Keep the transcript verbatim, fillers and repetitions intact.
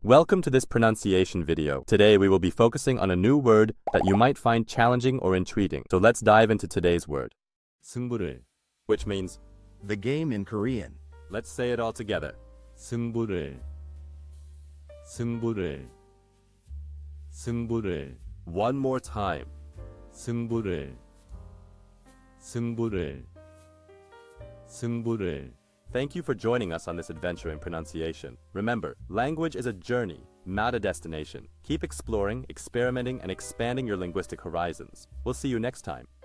Welcome to this pronunciation video. Today we will be focusing on a new word that you might find challenging or intriguing. So let's dive into today's word. 승부를, Which means, The game in Korean. let's say it all together. 승부를, 승부를, 승부를, One more time. 승부를, 승부를, 승부를. Thank you for joining us on this adventure in pronunciation. Remember, language is a journey, not a destination. Keep exploring, experimenting, and expanding your linguistic horizons. We'll see you next time.